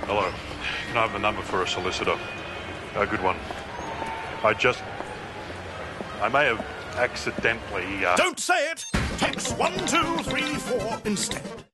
Hello. Can I have the number for a solicitor? A good one. I may have accidentally, Don't say it! Text 1234 instead.